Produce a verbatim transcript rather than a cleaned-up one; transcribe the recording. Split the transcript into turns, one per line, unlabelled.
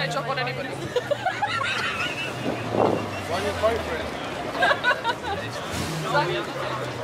don't chop on anybody.
Why are you fight for it?